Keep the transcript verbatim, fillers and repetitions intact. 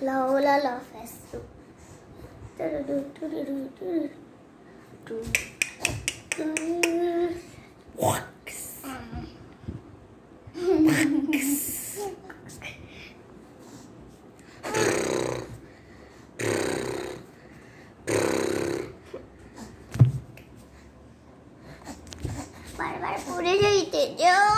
La ola la festo. बार बार पूरे जाइए जो